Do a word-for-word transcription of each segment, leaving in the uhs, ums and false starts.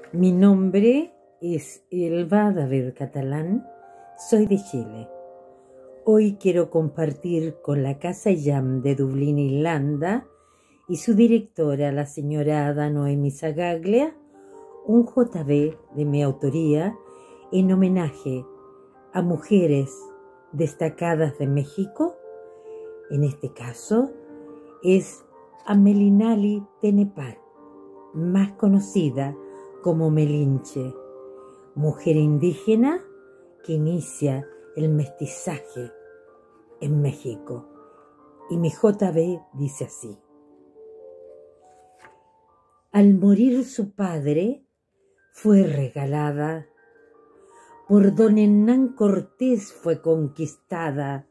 Mi nombre es Elba David Catalán, soy de Chile. Hoy quiero compartir con la Casa Jam de Dublín, Irlanda, y su directora, la señora Ada Noemi Zagaglia, un J B de mi autoría en homenaje a mujeres destacadas de México. En este caso es a Melinali Tenepal, más conocida como Melinche, mujer indígena que inicia el mestizaje en México. Y mi J B dice así: al morir su padre, fue regalada, por don Hernán Cortés fue conquistada.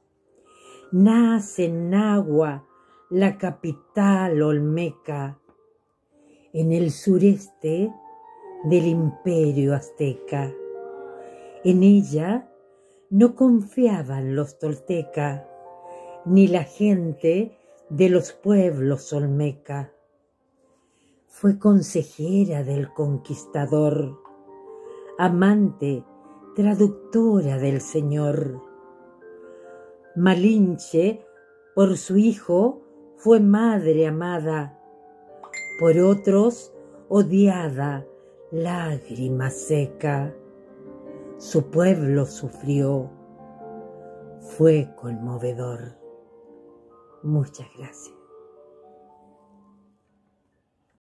Nace en Nahua, la capital olmeca, en el sureste del imperio azteca. En ella no confiaban los tolteca, ni la gente de los pueblos olmeca. Fue consejera del conquistador, amante, traductora del Señor. Malinche, por su hijo, fue madre amada, por otros odiada, lágrima seca. Su pueblo sufrió, fue conmovedor. Muchas gracias.